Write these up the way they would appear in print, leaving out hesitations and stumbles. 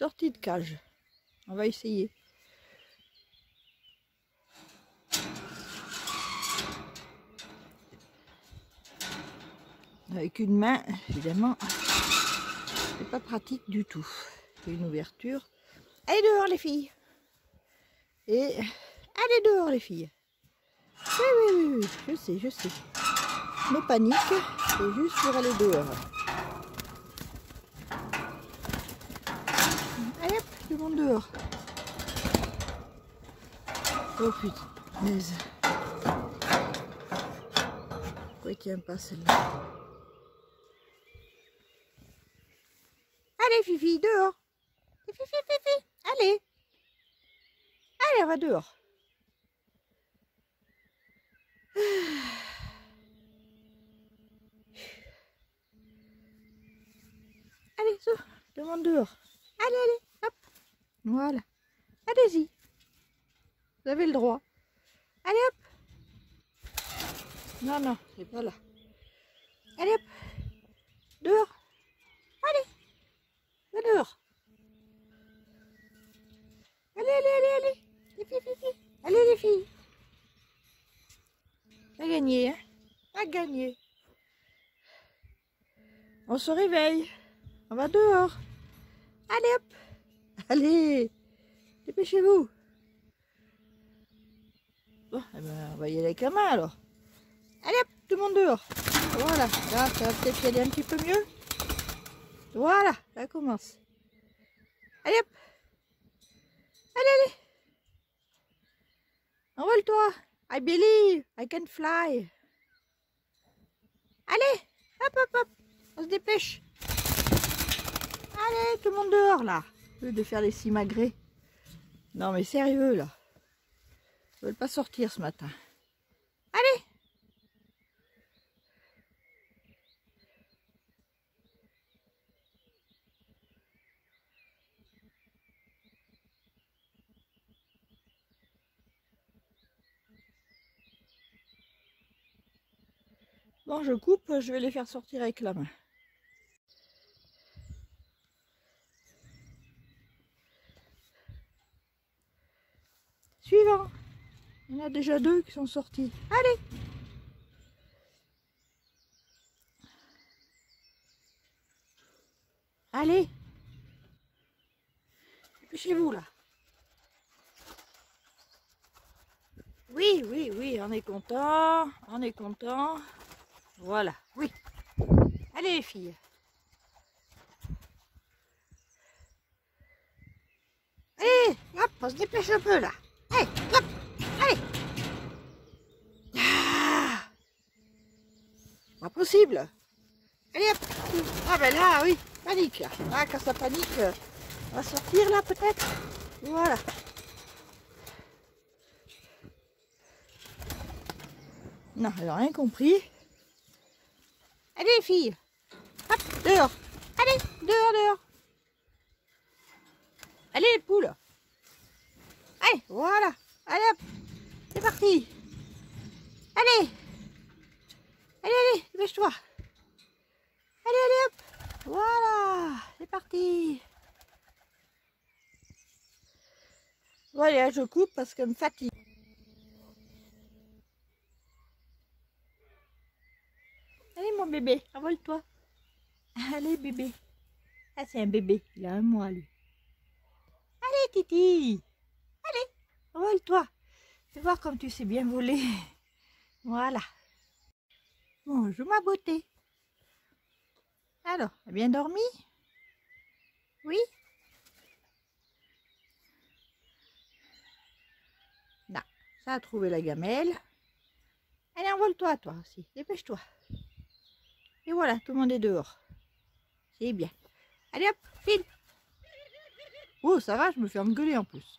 sortie de cage. On va essayer. Avec une main, évidemment, c'est pas pratique du tout. Une ouverture. Allez dehors les filles. Et allez dehors les filles. Oui, je sais. No panique, c'est juste pour aller dehors. Allez hop, tout le monde dehors. Oh putain, naise. Pourquoi il tient pas celle-là? Allez Fifi, dehors. Fifi. Allez. Allez, on va dehors. Allez, tout le monde dehors. Allez, hop. Voilà. Allez-y. Vous avez le droit. Allez, hop. Non, c'est pas là. Allez, hop. Dehors. Allez. Va dehors. Allez. Les filles. Allez, les filles. A gagné, hein. A gagné. On se réveille. On va dehors. Allez, hop. Allez. Dépêchez-vous. Bon, eh ben, on va y aller avec la main alors. Allez hop, tout le monde dehors. Voilà, là, ça va peut-être y aller un petit peu mieux. Voilà, ça commence. Allez hop. Allez. Envole-toi. I believe I can fly. Allez, hop. On se dépêche. Allez, tout le monde dehors là. Au lieu de faire les simagrées. Non mais sérieux là. Ils veulent pas sortir ce matin. Allez. Bon, je coupe, je vais les faire sortir avec la main. Suivant. Il y en a déjà 2 qui sont sortis. Allez. Allez. Dépêchez-vous là. Oui, on est content. Voilà, oui. Allez les filles. Allez, hop, on se dépêche un peu là. Allez, hop, allez. Ah, pas possible. Allez hop. Ah ben là, oui, panique là. Ah, quand ça panique, on va sortir là peut-être. Voilà. Non, elle n'a rien compris. Allez les filles. Hop, dehors. Allez, dehors. Allez les poules. Allez, voilà. Allez hop. C'est parti. Allez, dépêche-toi. Allez, hop. Voilà, c'est parti. Bon, allez, je coupe parce qu'elle me fatigue. Allez, mon bébé, envole-toi. Allez, bébé. Ah, c'est un bébé, il a 1 mois, lui. Allez, Titi. Allez, envole-toi. Fais voir comme tu sais bien voler. Voilà. Bonjour, ma beauté. Alors, t'as bien dormi? Oui? Non, ça a trouvé la gamelle. Allez, envole-toi, toi aussi. Dépêche-toi. Et voilà, tout le monde est dehors. C'est bien. Allez, hop, file. Oh, ça va, je me fais engueuler en plus.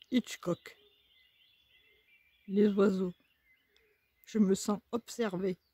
Hitchcock. Les oiseaux. Je me sens observée.